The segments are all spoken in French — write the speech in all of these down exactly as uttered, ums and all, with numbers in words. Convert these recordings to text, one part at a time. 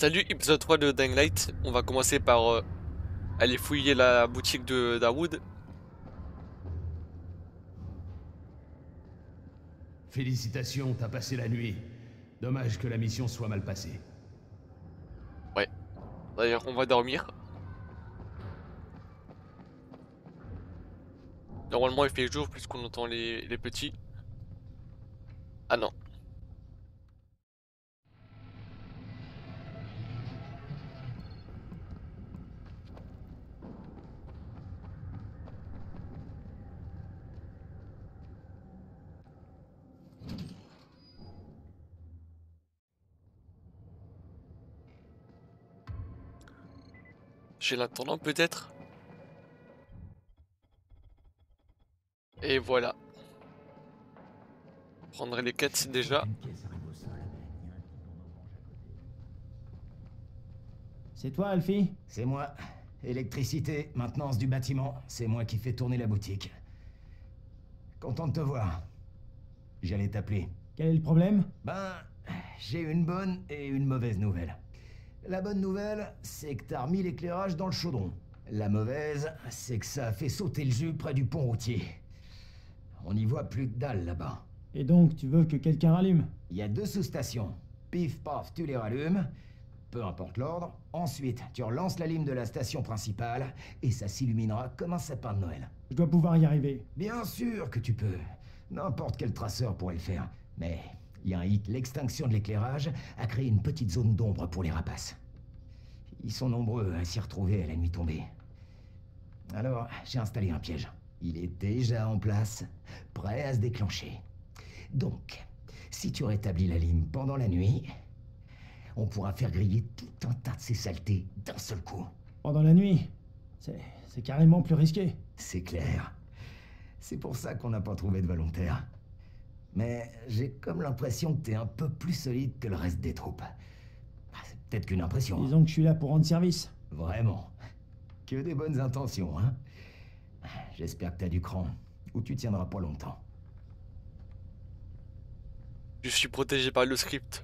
Salut, épisode trois de Dying Light. On va commencer par euh, aller fouiller la boutique de Dawood. Félicitations, t'as passé la nuit. Dommage que la mission soit mal passée. Ouais. D'ailleurs, on va dormir. Normalement, il fait jour puisqu'on entend les, les petits. Ah non. J'ai l'intendant peut-être. Et voilà. Prendre les quêtes déjà. C'est toi, Alfie? C'est moi. Électricité, maintenance du bâtiment, c'est moi qui fais tourner la boutique. Content de te voir. J'allais t'appeler. Quel est le problème? Ben, j'ai une bonne et une mauvaise nouvelle. La bonne nouvelle, c'est que t'as remis l'éclairage dans le chaudron. La mauvaise, c'est que ça a fait sauter le jus près du pont routier. On n'y voit plus de dalle là-bas. Et donc, tu veux que quelqu'un rallume? Il y a deux sous-stations. Pif paf, tu les rallumes. Peu importe l'ordre. Ensuite, tu relances la lime de la station principale et ça s'illuminera comme un sapin de Noël. Je dois pouvoir y arriver. Bien sûr que tu peux. N'importe quel traceur pourrait le faire. Mais il y a un hic, l'extinction de l'éclairage a créé une petite zone d'ombre pour les rapaces. Ils sont nombreux à s'y retrouver à la nuit tombée. Alors, j'ai installé un piège. Il est déjà en place, prêt à se déclencher. Donc, si tu rétablis la lime pendant la nuit, on pourra faire griller tout un tas de ces saletés d'un seul coup. Pendant la nuit? C'est... c'est carrément plus risqué. C'est clair. C'est pour ça qu'on n'a pas trouvé de volontaire. Mais j'ai comme l'impression que t'es un peu plus solide que le reste des troupes. Ah, c'est peut-être qu'une impression. hein. Disons que je suis là pour rendre service. Vraiment. Que des bonnes intentions, hein. J'espère que t'as du cran, ou tu tiendras pas longtemps. Je suis protégé par le script.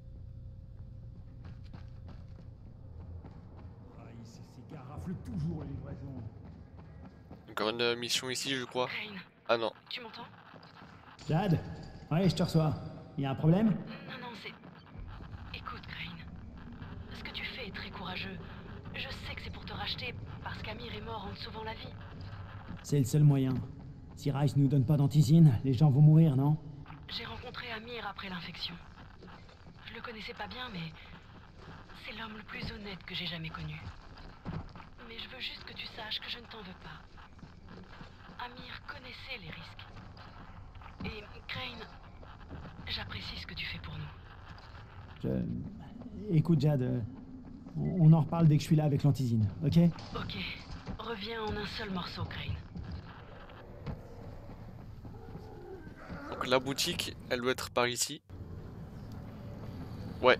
Ah, ces gars raflent toujours les livraisons. Encore une euh, mission ici, je crois. Crane, Ah non. tu m'entends? Jade? Ouais, je te reçois. Y a un problème? Non, non, c'est... Écoute, Crane. Ce que tu fais est très courageux. Je sais que c'est pour te racheter, parce qu'Amir est mort en te sauvant la vie. C'est le seul moyen. Si Rice nous donne pas d'antisine, les gens vont mourir, non? J'ai rencontré Amir après l'infection. Je le connaissais pas bien, mais... c'est l'homme le plus honnête que j'ai jamais connu. Mais je veux juste que tu saches que je ne t'en veux pas. Amir connaissait les risques. Et, Crane, j'apprécie ce que tu fais pour nous. Je... Écoute, Jade, euh, on on en reparle dès que je suis là avec l'antisine, ok? Ok, reviens en un seul morceau, Crane. Donc la boutique, elle doit être par ici. Ouais.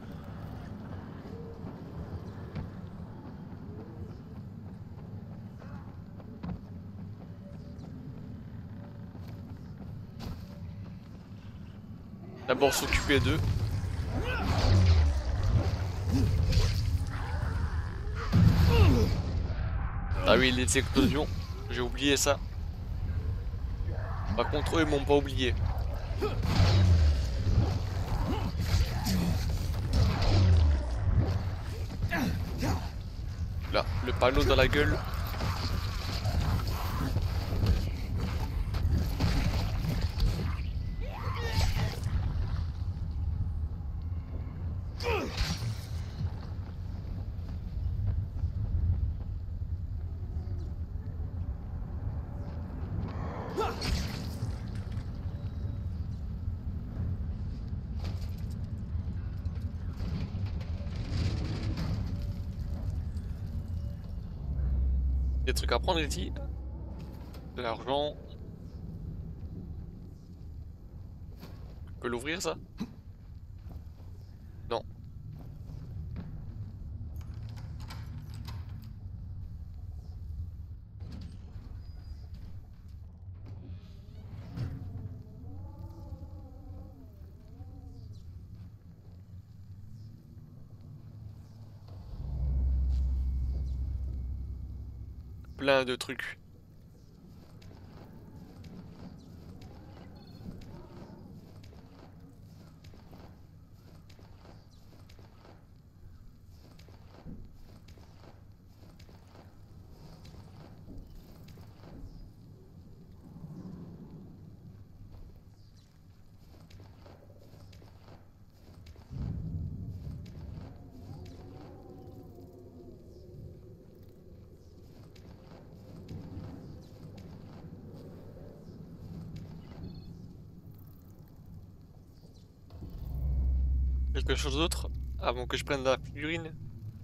D'abord s'occuper d'eux. Ah oui, les explosions. J'ai oublié ça. Par contre, eux, ils m'ont pas oublié. Là, le panneau dans la gueule. Des trucs à prendre ici. De l'argent. On peut l'ouvrir ça? Non. plein de trucs. Quelque chose d'autre avant que je prenne la figurine?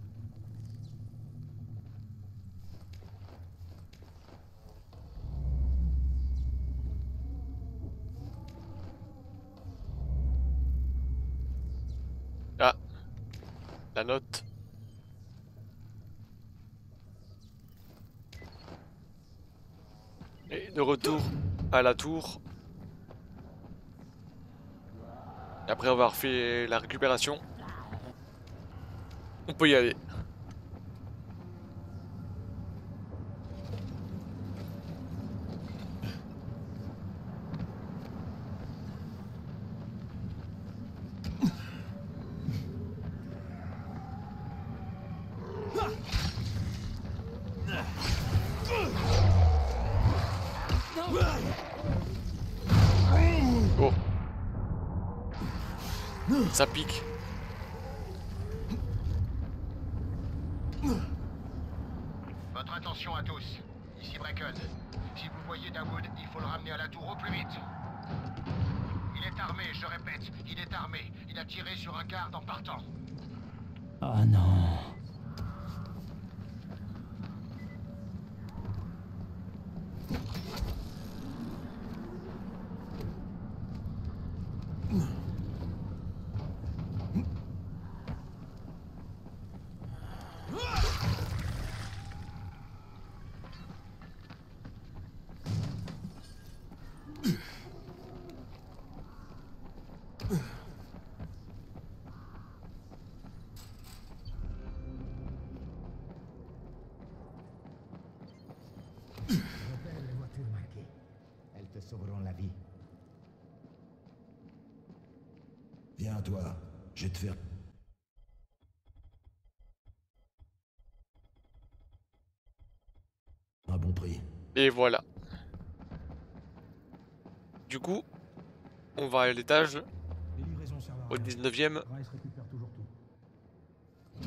Ah, la note. Et de retour à la tour. Et après avoir fait la récupération, on peut y aller. Oh. Ça pique. Votre attention à tous. Ici Bracken. Si vous voyez Dawood, il faut le ramener à la tour au plus vite. Il est armé, je répète. Il est armé. Il a tiré sur un garde en partant. Oh non. Repère les voitures marquées. Elles te sauveront la vie. Viens, toi. Je vais te faire... un bon prix. Et voilà. Du coup, on va à l'étage, Les livraisons servent à au rien. dix-neuvième. Rice récupère toujours tout.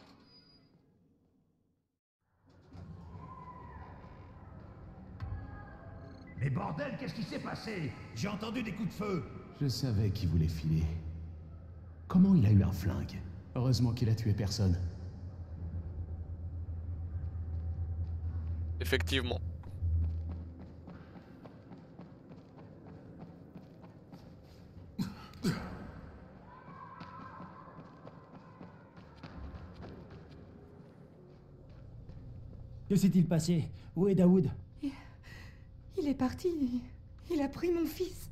Mais bordel, qu'est-ce qui s'est passé? J'ai entendu des coups de feu. Je savais qu'il voulait filer. Comment il a eu un flingue? Heureusement qu'il a tué personne. Effectivement. Que s'est-il passé? Où est Dawood? Il est parti. Il a pris mon fils.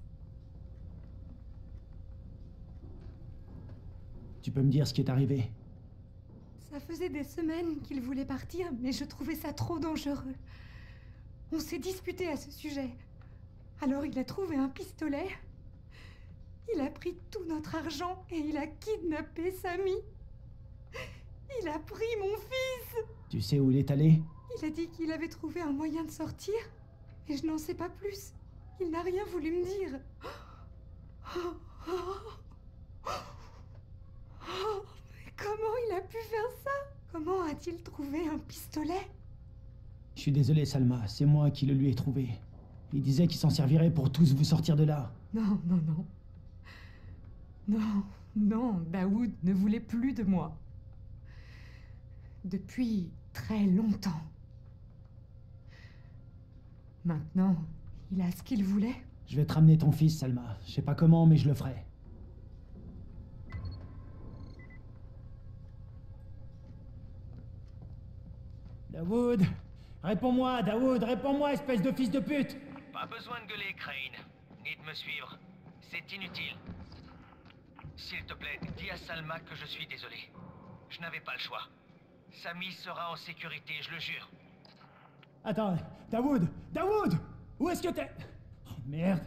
Tu peux me dire ce qui est arrivé? Ça faisait des semaines qu'il voulait partir, mais je trouvais ça trop dangereux. On s'est disputé à ce sujet. Alors il a trouvé un pistolet. Il a pris tout notre argent et il a kidnappé Samy. Il a pris mon fils. Tu sais où il est allé? Il a dit qu'il avait trouvé un moyen de sortir, mais je n'en sais pas plus. Il n'a rien voulu me dire. Oh, oh, oh, oh, mais comment il a pu faire ça? Comment a-t-il trouvé un pistolet? Je suis désolé, Salma, c'est moi qui le lui ai trouvé. Il disait qu'il s'en servirait pour tous vous sortir de là. Non, non, non. Non, non, Dawood ne voulait plus de moi. Depuis très longtemps. Maintenant, il a ce qu'il voulait. Je vais te ramener ton fils, Salma. Je sais pas comment, mais je le ferai. Dawood! Réponds-moi, Dawood, réponds-moi, espèce de fils de pute! Pas besoin de gueuler, Crane. Ni de me suivre. C'est inutile. S'il te plaît, dis à Salma que je suis désolé. Je n'avais pas le choix. Samy sera en sécurité, je le jure. Attends, Dawood! Dawood! Où est-ce que t'es? Oh merde!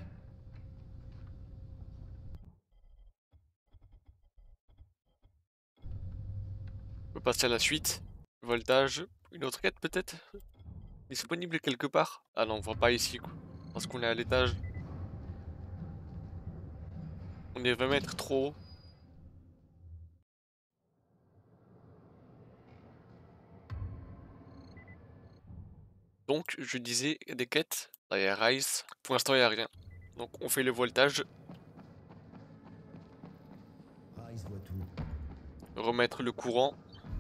On peut passer à la suite. Voltage. Une autre quête peut-être? Disponible quelque part? Ah non, on voit pas ici quoi. Parce qu'on est à l'étage. On est vingt mètres trop haut. Donc, je disais des quêtes. Là, il y a Rise. Pour l'instant, il n'y a rien. Donc, on fait le voltage. Rise voit tout. Remettre le courant.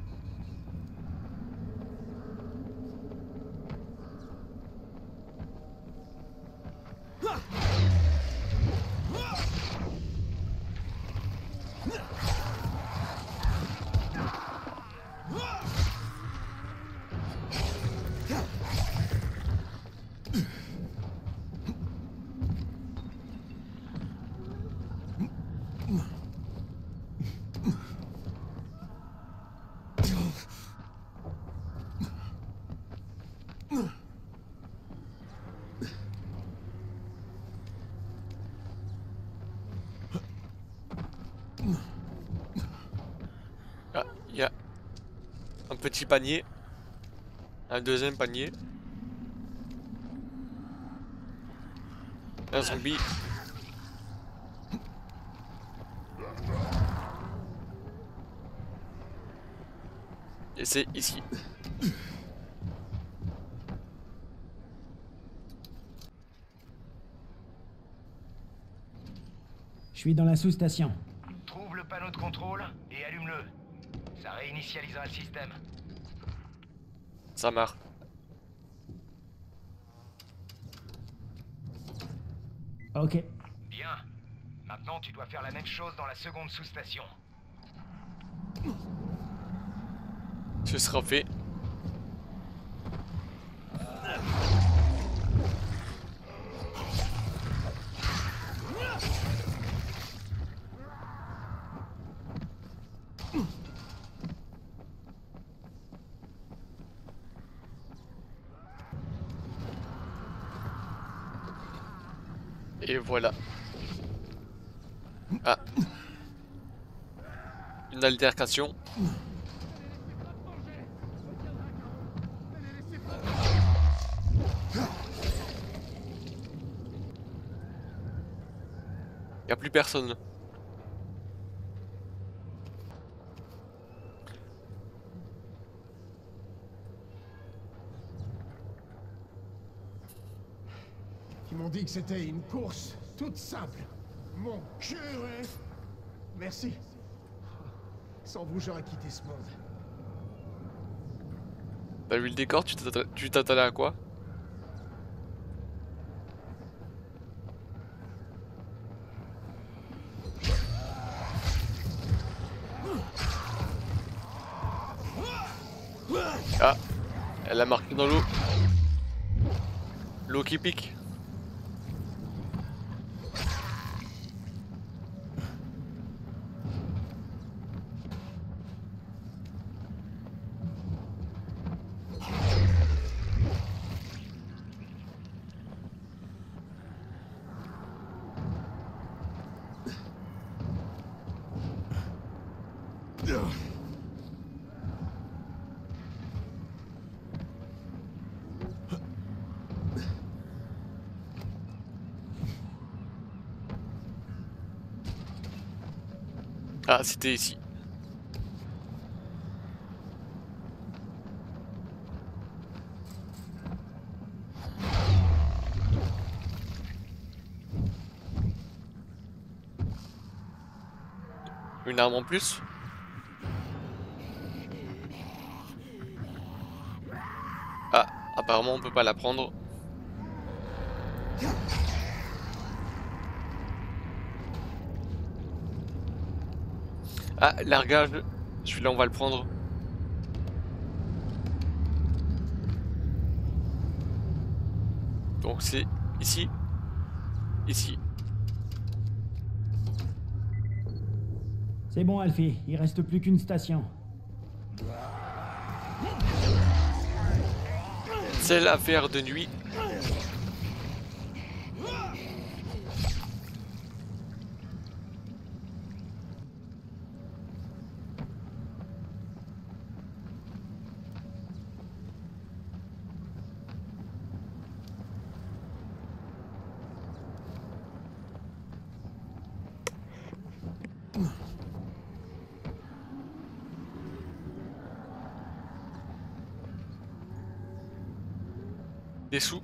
Ah, il y a un petit panier. Un deuxième panier. Un zombie. Et c'est ici. Je suis dans la sous-station. Trouve le panneau de contrôle et allume-le. Ça réinitialisera le système. Ça marche. Ok. Bien. Maintenant, tu dois faire la même chose dans la seconde sous-station. Ce sera fait. Et voilà. Ah. Une altercation. Y a plus personne. Ils m'ont dit que c'était une course toute simple. Mon curé. Merci. Sans vous, j'aurais quitté ce monde. T'as vu le décor? Tu t'attendais tu t'attendais à quoi? Ah, elle a marqué dans l'eau. L'eau qui pique. Ah, c'était ici. Une arme en plus. Ah, apparemment on peut pas la prendre. Ah, largage. Celui-là on va le prendre. Donc c'est ici. Ici. C'est bon, Alfie. Il reste plus qu'une station. Celle à faire de nuit. Des sous.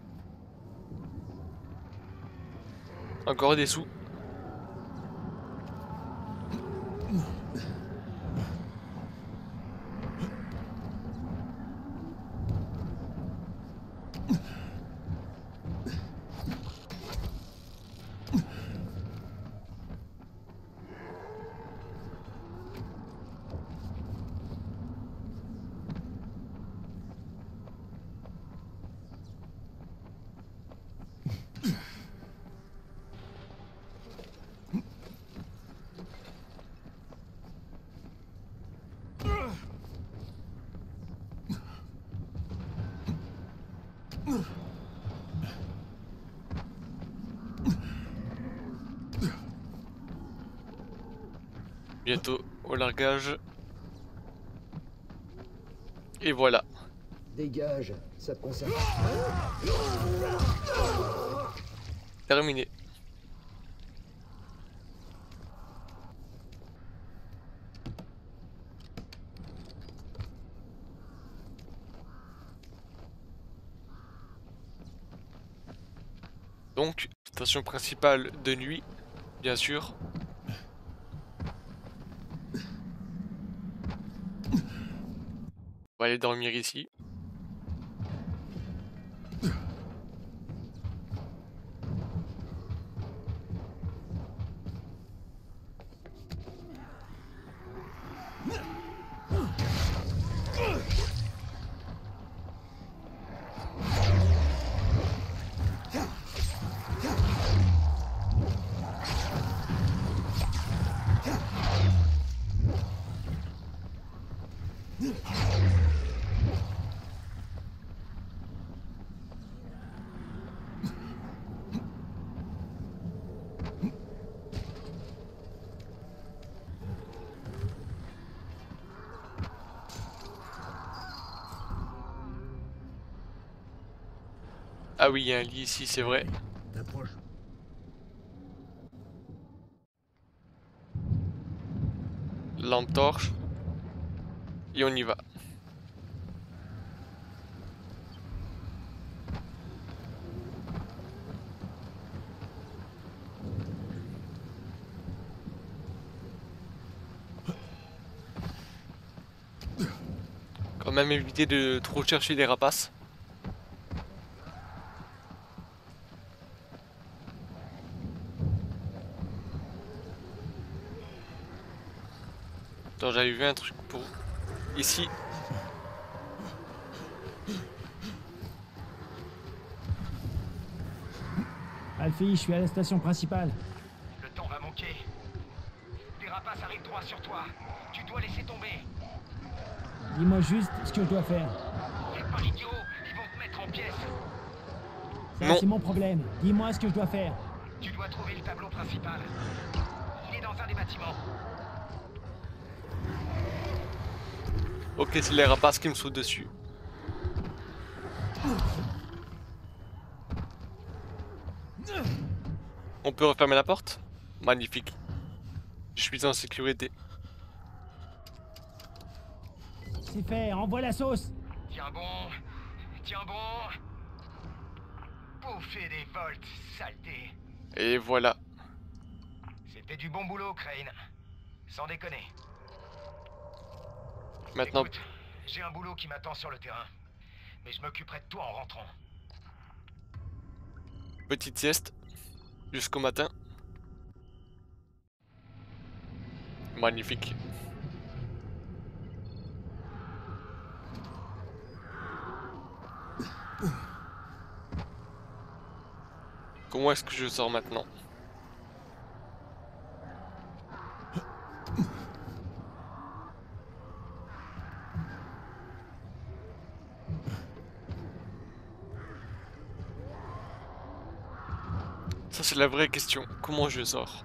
Encore des sous. Bientôt au largage. Et voilà. Dégage, ça te concerne. Terminé. Donc, station principale de nuit, bien sûr. On va aller dormir ici. Ah oui, il y a un lit ici, c'est vrai. T'approches. Lampe torche. Et on y va. Quand même éviter de trop chercher les rapaces. Attends, j'avais vu un truc pour... Ici. Alfie, je suis à la station principale. Le temps va manquer. Des rapaces arrivent droit sur toi. Tu dois laisser tomber. Dis-moi juste ce que je dois faire. Fais pas l'idiot, ils vont te mettre en pièces. Ça, Non. c'est mon problème. Dis-moi ce que je dois faire. Tu dois trouver le tableau principal. Il est dans un des bâtiments. Ok, c'est les rapaces qui me sautent dessus. On peut refermer la porte? Magnifique. Je suis en sécurité. C'est fait, envoie la sauce. Tiens bon. Tiens bon. Bouffer des volts, saleté. Et voilà. C'était du bon boulot, Crane. Sans déconner. Maintenant, Écoute, j'ai un boulot qui m'attend sur le terrain. Mais je m'occuperai de toi en rentrant. petite sieste. Jusqu'au matin. Magnifique. Comment est-ce que je sors maintenant? c'est la vraie question. Comment je sors?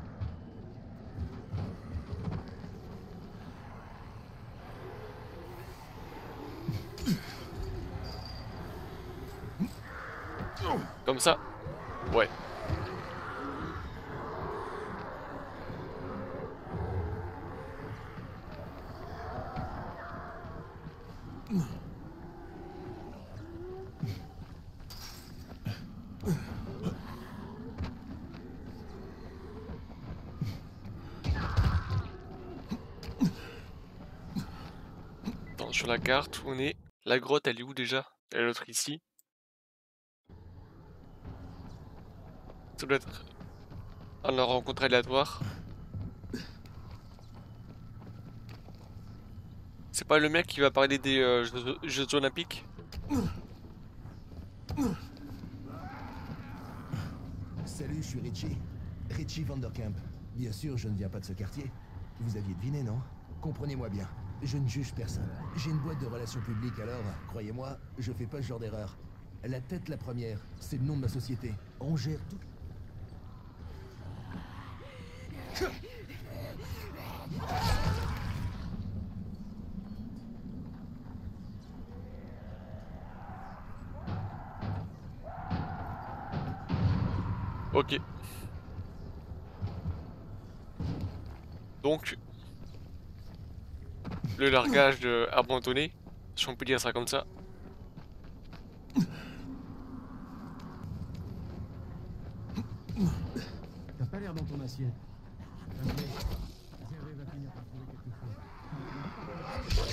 Comme ça? Ouais. Attends, sur la carte, où on est? La grotte, elle est où déjà? Elle est l'autre ici. Ça doit être un rencontre aléatoire. C'est pas le mec qui va parler des euh, jeux, Jeux Olympiques? Salut, je suis Richie. Richie Vanderkamp. Bien sûr, je ne viens pas de ce quartier. Vous aviez deviné, non? Comprenez-moi bien. Je ne juge personne. J'ai une boîte de relations publiques, alors, croyez-moi, je fais pas ce genre d'erreur. La tête la première, c'est le nom de ma société. On gère tout. Ok. Donc, le largage de abandonné, si on peut dire ça comme ça. T'as pas l'air dans ton assiette. Ok. Zéré va finir par trouver quelque chose.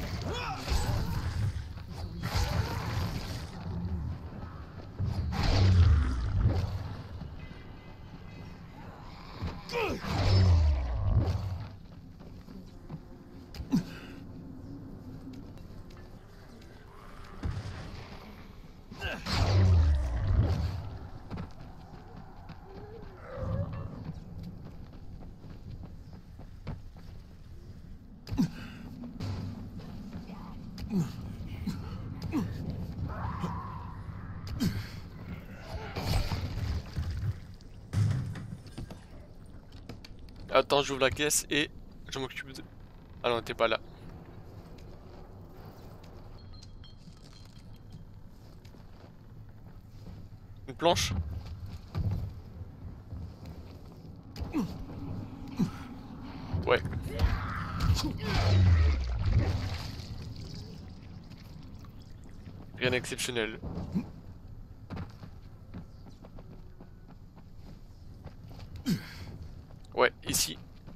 Attends, j'ouvre la caisse et je m'occupe de... Ah non, t'es pas là. Une planche? Ouais. Rien d'exceptionnel. Ouais, ici.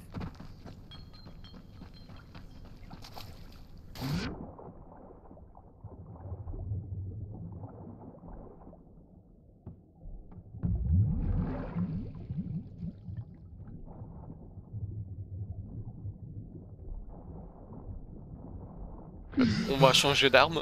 On va changer d'arme.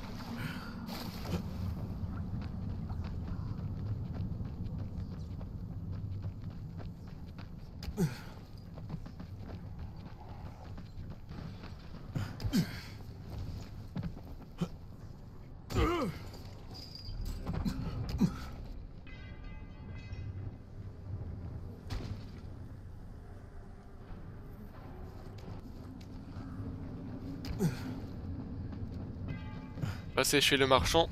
Passer chez le marchand.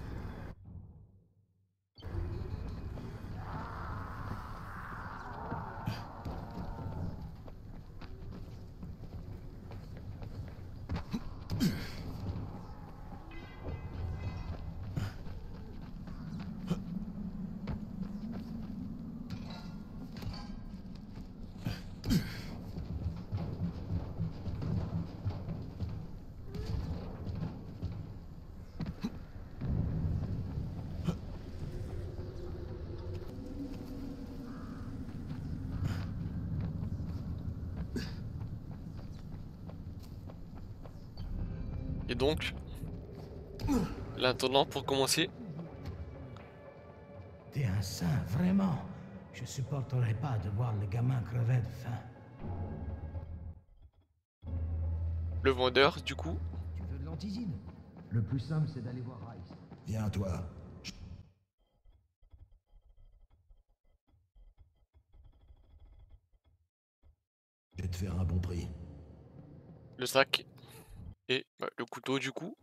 Et donc, l'intendant pour commencer. T'es un saint, vraiment. Je supporterai pas de voir le gamin crever de faim. Le vendeur, du coup. Tu veux de l'antisine? Le plus simple, c'est d'aller voir Rice. Viens, toi. et te faire un bon prix. Le sac. Et bah, le couteau du coup.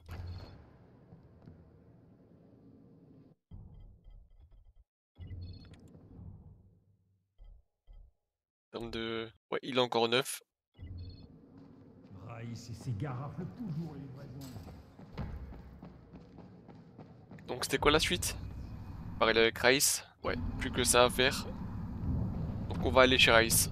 En termes de... Ouais, il est encore neuf. Raïs et ses gars raflent toujours les livraisons. Donc c'était quoi la suite? Parler avec Raïs. Ouais, plus que ça à faire. Donc on va aller chez Raïs.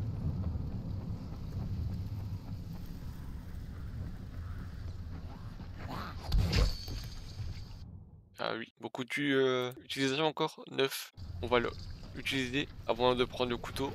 Ah oui, beaucoup d'utilisation euh, encore. neuf. On va l'utiliser avant de prendre le couteau.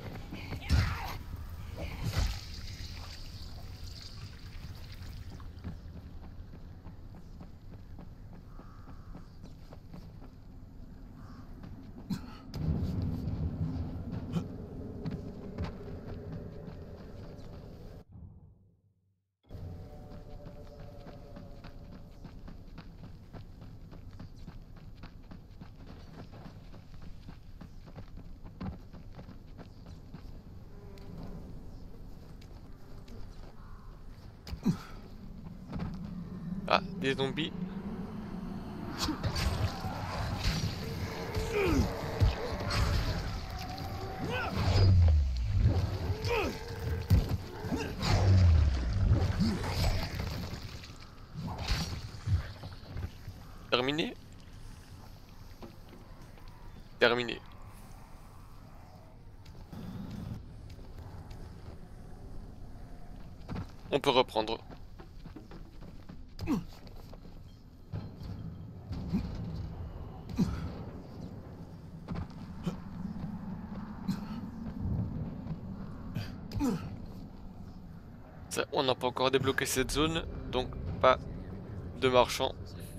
Ah, des zombies. Terminé. Terminé. On peut reprendre. Ça, on n'a pas encore débloqué cette zone, donc pas de marchand.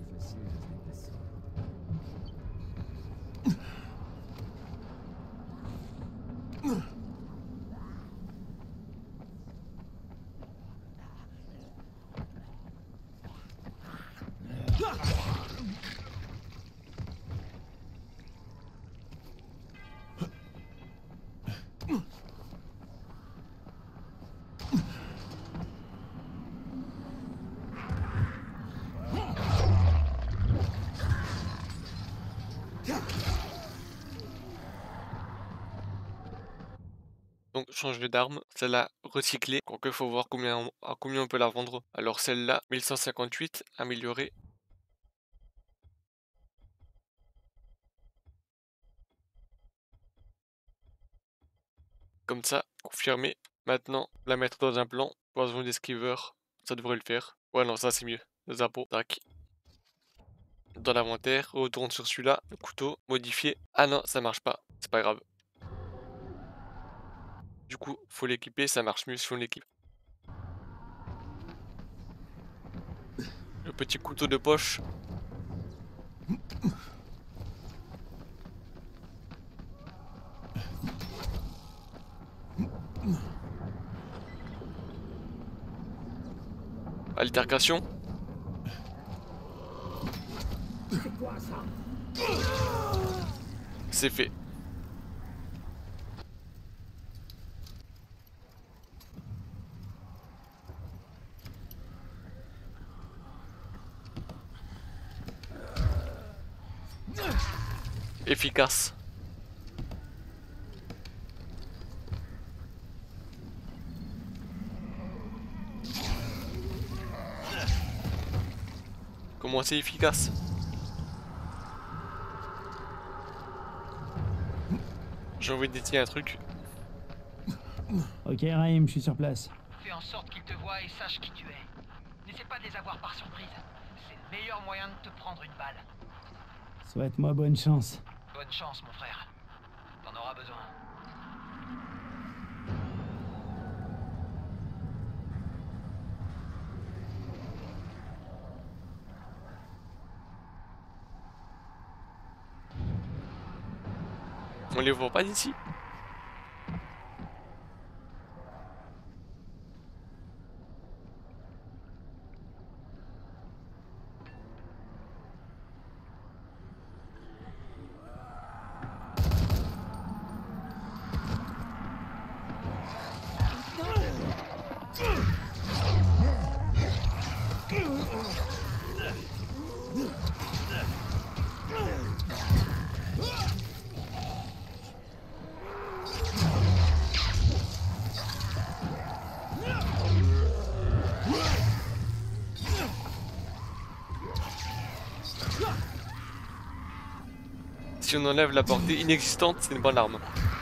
Donc changer d'arme, celle-là recyclée, donc il faut voir combien on, à combien on peut la vendre. Alors celle-là, mille cent cinquante-huit, améliorée. Comme ça, confirmé. Maintenant, la mettre dans un plan, poison d'esquiveur, ça devrait le faire. Ouais non, ça c'est mieux. Le zappo, tac. Dans l'inventaire, retourne sur celui-là, le couteau, modifié. Ah non, ça marche pas, c'est pas grave. Du coup, faut l'équiper, ça marche mieux si on l'équipe. Le petit couteau de poche. Altercation. C'est fait. Efficace. Comment c'est efficace? J'ai envie d'étirer un truc. Ok, Raïm, je suis sur place. Fais en sorte qu'ils te voient et sachent qui tu es. N'essaie pas de les avoir par surprise. C'est le meilleur moyen de te prendre une balle. Souhaite-moi bonne chance. Bonne chance, mon frère. T'en auras besoin. On les voit pas d'ici. Si on enlève la portée inexistante, c'est une bonne arme.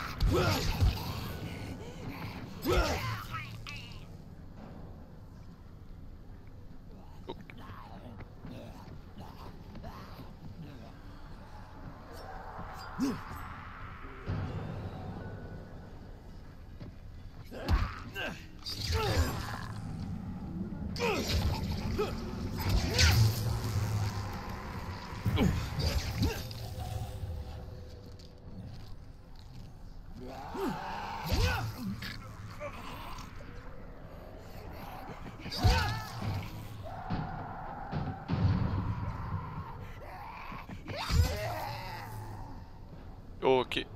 Ok.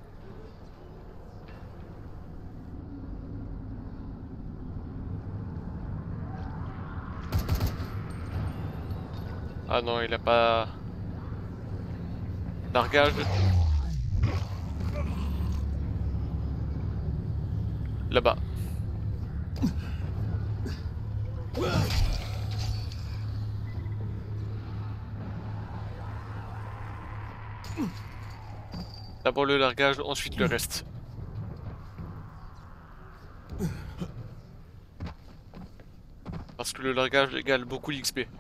Ah non, il a pas... Largage. Là-bas. D'abord le largage, ensuite le reste. Parce que le largage égale beaucoup d'X P.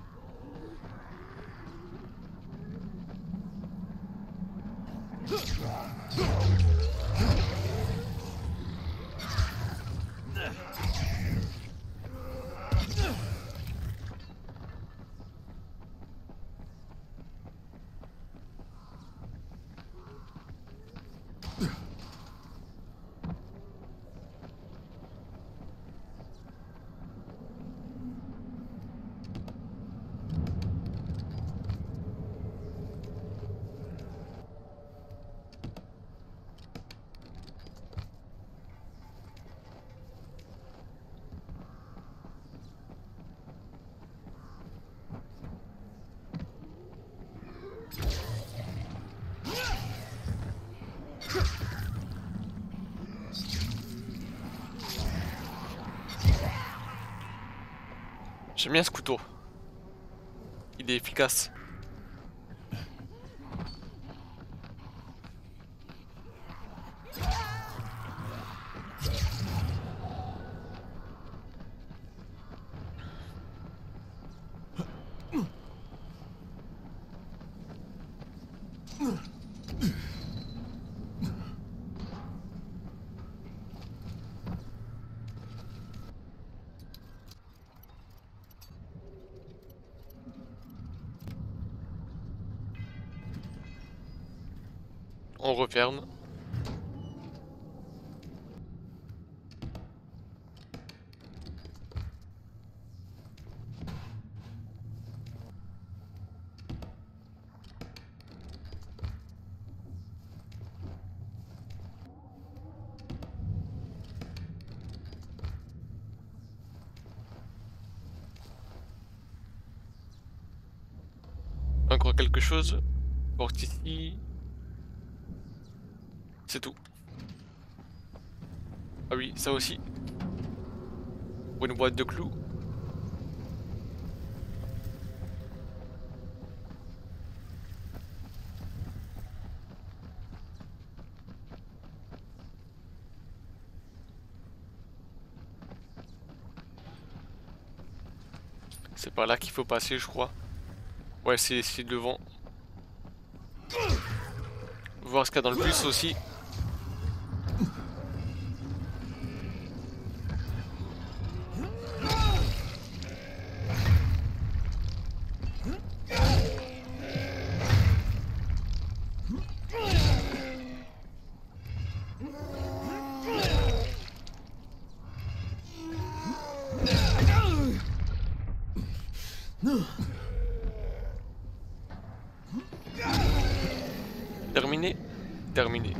J'aime bien ce couteau. Il est efficace. On referme. Encore quelque chose? Porte ici. C'est tout. Ah oui, ça aussi. Ou une boîte de clous. C'est par là qu'il faut passer, je crois. Ouais, c'est ici devant. Voir ce qu'il y a dans le bus aussi. Terminé? Terminé.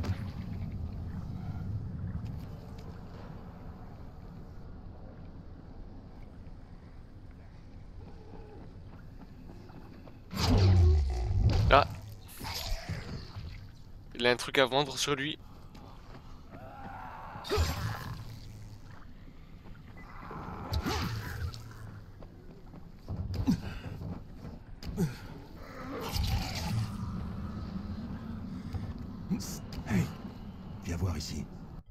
Il a un truc à vendre sur lui. Hey, viens voir ici.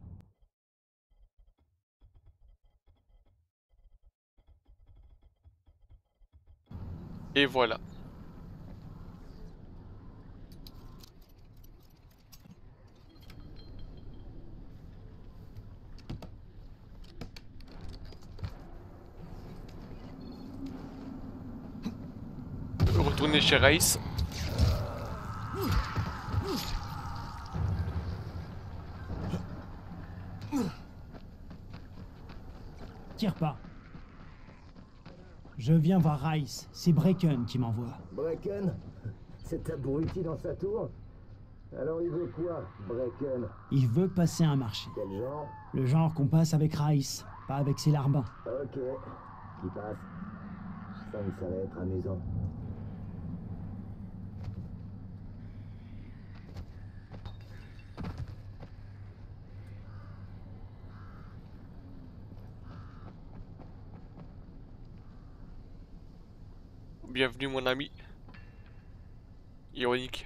Et voilà. Retourner chez Rice. Tire pas. Je viens voir Rice. C'est Bracken qui m'envoie. Bracken? Cet abruti dans sa tour? Alors il veut quoi, Bracken? Il veut passer un marché. Quel genre? Le genre qu'on passe avec Rice, pas avec ses larbins. Ok. Qui passe? Ça me ça va être amusant. Bienvenue mon ami. Ironique.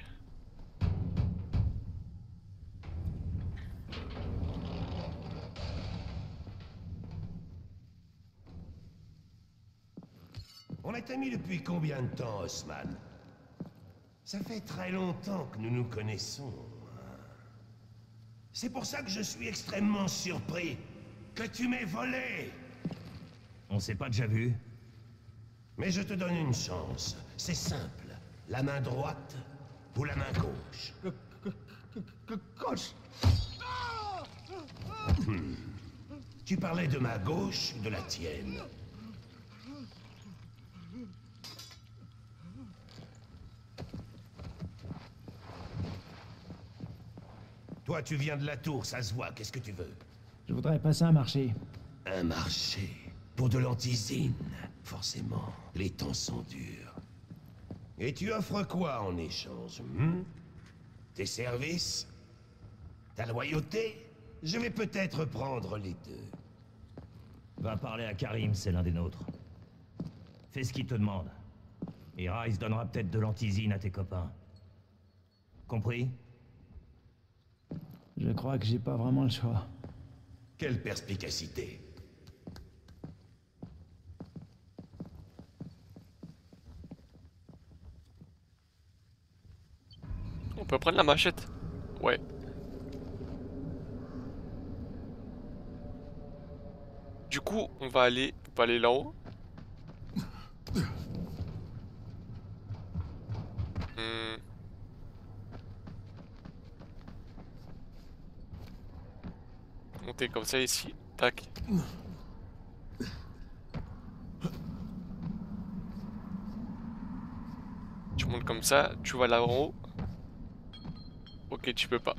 On est amis depuis combien de temps, Osman? Ça fait très longtemps que nous nous connaissons. C'est pour ça que je suis extrêmement surpris que tu m'aies volé. On s'est pas déjà vu? Mais je te donne une chance. C'est simple. La main droite ou la main gauche? Gauche. Hmm. Tu parlais de ma gauche ou de la tienne? Toi, tu viens de la tour, ça se voit. Qu'est-ce que tu veux? Je voudrais passer un marché. Un marché? Pour de l'antisine? Forcément, les temps sont durs. Et tu offres quoi en échange, hmm? Tes services? Ta loyauté? Je vais peut-être prendre les deux. Va parler à Karim, c'est l'un des nôtres. Fais ce qu'il te demande. Et Rice donnera peut-être de l'antisine à tes copains. Compris? Je crois que j'ai pas vraiment le choix. Quelle perspicacité! On peut prendre la machette. Ouais. Du coup, on va aller, on peut aller là-haut. Hmm. Monter comme ça ici. Tac. Tu montes comme ça, tu vas là en haut. Ok, tu peux pas.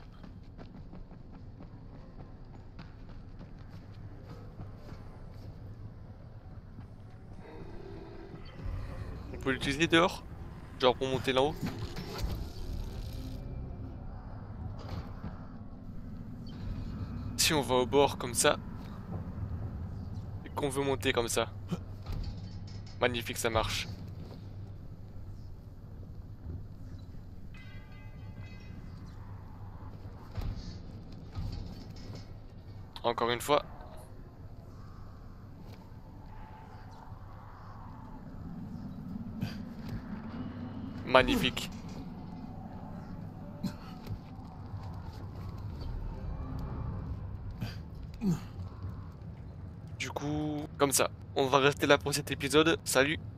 On peut l'utiliser dehors? Genre pour monter là-haut? Si on va au bord comme ça et qu'on veut monter comme ça. Magnifique, ça marche. Encore une fois. Magnifique. Du coup, comme ça. On va rester là pour cet épisode. Salut!